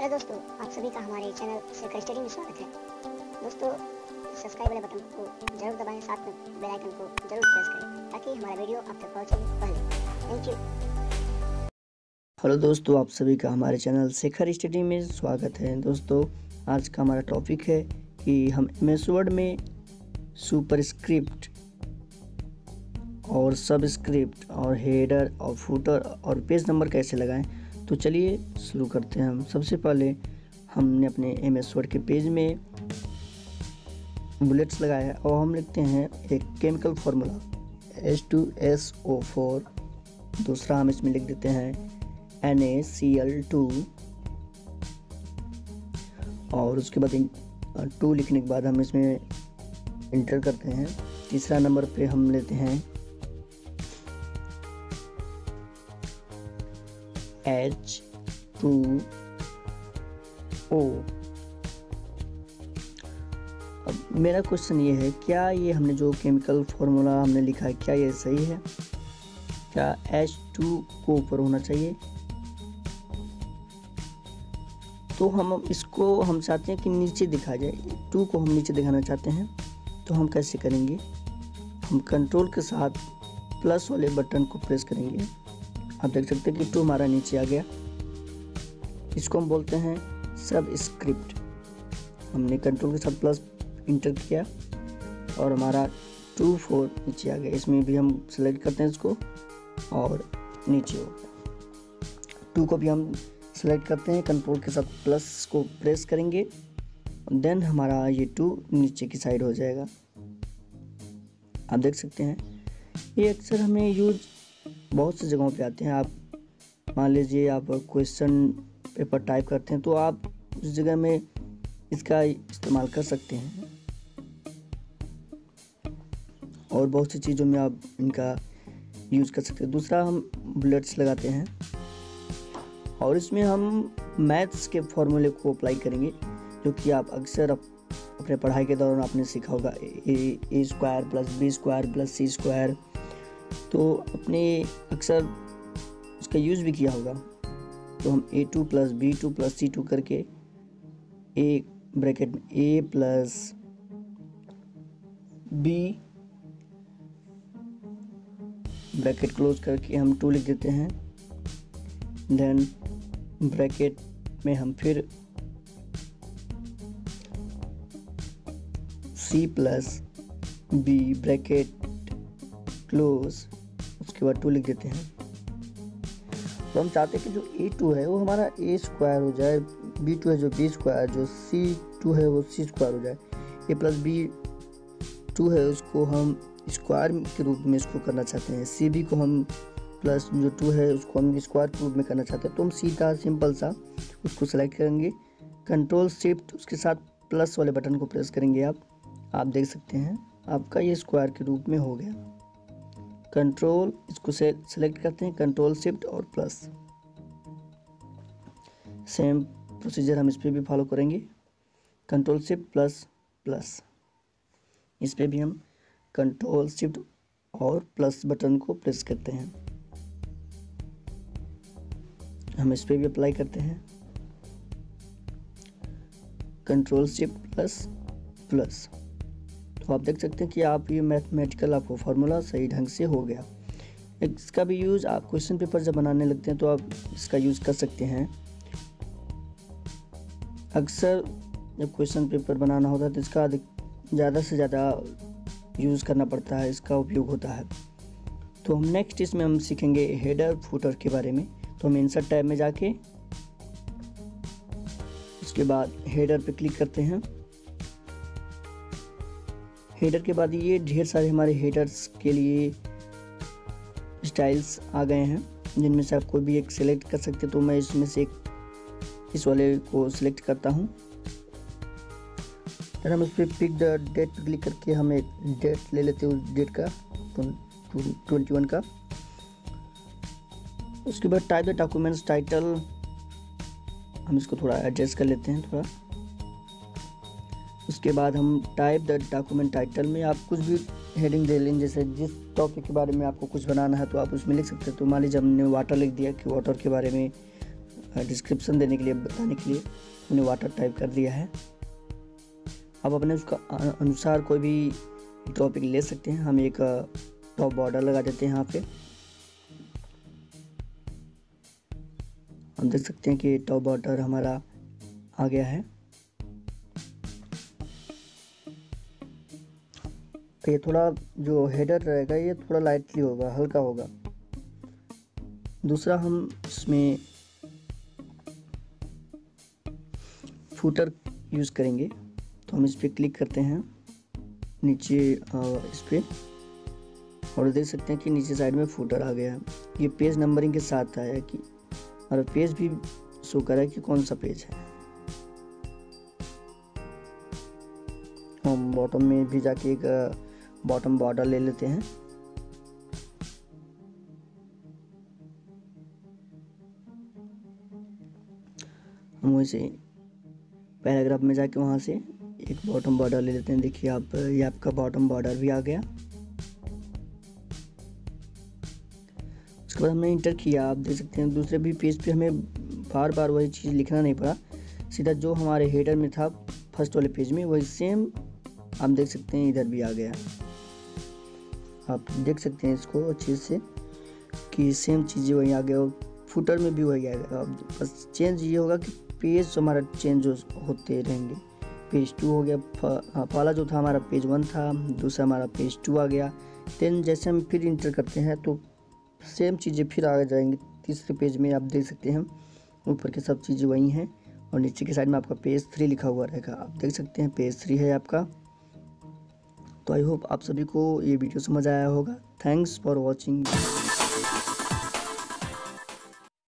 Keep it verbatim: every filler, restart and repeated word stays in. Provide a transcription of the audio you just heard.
Hello दोस्तों, आप सभी का हमारे चैनल शेखर स्टडी में स्वागत है। दोस्तों, सब्सक्राइब वाले बटन को जरूर दबाएं, साथ में बेल आइकन को जरूर प्रेस करें ताकि हमारा वीडियो आप तक पहुंचे पहले। Thank you. हेलो दोस्तों, आप सभी का हमारे चैनल शेखर स्टडी में स्वागत है। दोस्तों, आज का हमारा टॉपिक है कि हम एम एस वर्ड में सुपरस्क्रिप्ट और सबस्क्रिप्ट और हेडर और फुटर और पेज नंबर कैसे लगाएं। तो चलिए शुरू करते हैं। हम सबसे पहले हमने अपने एम एस वर्ड के पेज में बुलेट्स लगाया है और हम लिखते हैं एक chemical formula H two S O four. दूसरा हम इसमें लिख देते हैं N A C L two और उसके बाद टू लिखने के बाद हम इसमें इंटर करते हैं। तीसरा नंबर पे हम लेते हैं एच टू ओ। अब मेरा क्वेश्चन ये है, क्या ये हमने जो केमिकल फार्मूला हमने लिखा है क्या ये सही है? क्या एच टू को ऊपर होना चाहिए? तो हम इसको हम चाहते हैं कि नीचे दिखा जाए, टू को हम नीचे दिखाना चाहते हैं। तो हम कैसे करेंगे? हम कंट्रोल के साथ प्लस वाले बटन को प्रेस करेंगे। आप देख सकते हैं कि टू हमारा नीचे आ गया। इसको हम बोलते हैं सबस्क्रिप्ट। हमने कंट्रोल के साथ प्लस इंटर किया और हमारा टू फोर नीचे आ गया। इसमें भी हम सेलेक्ट करते हैं इसको और नीचे हो गया। टू को भी हम सेलेक्ट करते हैं, कंट्रोल के साथ प्लस को प्रेस करेंगे, देन हमारा ये टू नीचे की साइड हो जाएगा। आप देख सकते हैं ये अक्सर हमें यूज बहुत सी जगहों पे आते हैं। आप मान लीजिए आप क्वेश्चन पेपर टाइप करते हैं तो आप उस जगह में इसका इस्तेमाल कर सकते हैं और बहुत सी चीज़ों में आप इनका यूज़ कर सकते हैं। दूसरा हम बुलेट्स लगाते हैं और इसमें हम मैथ्स के फॉर्मूले को अप्लाई करेंगे, जो कि आप अक्सर अपने पढ़ाई के दौरान आपने सीखा होगा। A A square plus B square plus C square, तो अपने अक्सर उसका यूज़ भी किया होगा। तो हम A two plus B two plus C two करके ए ब्रैकेट में A plus B bracket close करके हम टू लिख देते हैं। देन ब्रैकेट में हम फिर C plus B bracket close, उसके बाद टू लिख देते हैं। तो हम चाहते हैं कि जो ए टू है वो हमारा ए स्क्वायर हो जाए, बी टू है जो बी स्क्वायर, जो सी टू है वो सी स्क्वायर हो जाए। ए प्लस बी टू है उसको हम स्क्वायर के रूप में इसको करना चाहते हैं। सी बी को हम प्लस जो टू है उसको हम स्क्वायर के रूप में करना चाहते हैं। तो हम सीधा सिंपल सा उसको सेलेक्ट करेंगे, कंट्रोल शिफ्ट उसके साथ प्लस वाले बटन को प्रेस करेंगे। आप आप देख सकते हैं आपका ये स्क्वायर के रूप में हो गया। कंट्रोल इसको से सेलेक्ट करते हैं, कंट्रोल शिफ्ट और प्लस। सेम प्रोसीजर हम इस पर भी फॉलो करेंगे, कंट्रोल शिफ्ट प्लस प्लस। इस पर भी हम कंट्रोल शिफ्ट और प्लस बटन को प्रेस करते हैं। हम इस पर भी अप्लाई करते हैं, कंट्रोल शिफ्ट प्लस प्लस। तो आप देख सकते हैं कि आप ये मैथमेटिकल आपको फार्मूला सही ढंग से हो गया। इसका भी यूज़ आप क्वेश्चन पेपर जब बनाने लगते हैं तो आप इसका यूज़ कर सकते हैं। अक्सर जब क्वेश्चन पेपर बनाना होता है तो इसका ज़्यादा से ज़्यादा यूज़ करना पड़ता है, इसका उपयोग होता है। तो हम नेक्स्ट इसमें हम सीखेंगे हेडर फुटर के बारे में। तो हम इंसर्ट टैब में जाके उसके बाद हेडर पे क्लिक करते हैं। हेडर के बाद ये ढेर सारे हमारे हेडर्स के लिए स्टाइल्स आ गए हैं, जिनमें से आप कोई भी एक सिलेक्ट कर सकते हैं। तो मैं इसमें से एक इस वाले को सिलेक्ट करता हूँ। फिर हम इस पर पिक द डेट पर क्लिक करके हम एक डेट ले लेते हैं, उस डेट का ट्वेंटी वन का। उसके बाद टाइप द डॉक्यूमेंट्स टाइटल, हम इसको थोड़ा एडजस्ट कर लेते हैं थोड़ा। उसके बाद हम टाइप द डॉक्यूमेंट टाइटल में आप कुछ भी हेडिंग दे लें, जैसे जिस टॉपिक के बारे में आपको कुछ बनाना है तो आप उसमें लिख सकते हैं। तो मान लीजिए हमने वाटर लिख दिया कि वाटर के बारे में डिस्क्रिप्शन देने के लिए, बताने के लिए हमने वाटर टाइप कर दिया है। अब अपने उसका अनुसार कोई भी टॉपिक ले सकते हैं। हम एक टॉप बॉर्डर लगा देते हैं यहाँ पे। हम देख सकते हैं कि टॉप बॉर्डर हमारा आ गया है। ये थोड़ा जो हेडर रहेगा ये थोड़ा लाइटली होगा, हल्का होगा। दूसरा हम इसमें फूटर यूज़ करेंगे, तो हम इस पर क्लिक करते हैं नीचे इस पर, और देख सकते हैं कि नीचे साइड में फूटर आ गया है। ये पेज नंबरिंग के साथ आया कि और पेज भी शो कर रहा है कि कौन सा पेज है। हम बॉटम में भी जाके एक बॉटम बॉर्डर ले लेते हैं। हम वैसे पैराग्राफ में जाके वहाँ से एक बॉटम बॉर्डर ले लेते हैं। देखिए आप, ये आपका बॉटम बॉर्डर भी आ गया। उसके बाद हमने इंटर किया। आप देख सकते हैं दूसरे भी पेज पे हमें बार बार वही चीज़ लिखना नहीं पड़ा, सीधा जो हमारे हेडर में था फर्स्ट वाले पेज में वही सेम आप देख सकते हैं इधर भी आ गया। आप देख सकते हैं इसको अच्छे से कि सेम चीज़ें वही आ गया, और फुटर में भी वही आएगा। अब बस चेंज ये होगा कि पेज हमारा चेंज होते रहेंगे। पेज टू हो गया, पहला जो था हमारा पेज वन था, दूसरा हमारा पेज टू आ गया। देन जैसे हम फिर इंटर करते हैं तो सेम चीज़ें फिर आ जाएंगी तीसरे पेज में। आप देख सकते हैं ऊपर की सब चीज़ें वही हैं, और नीचे की साइड में आपका पेज थ्री लिखा हुआ रहेगा। आप देख सकते हैं पेज थ्री है आपका। तो आई होप आप सभी को ये वीडियो समझ आया होगा। Thanks for watching.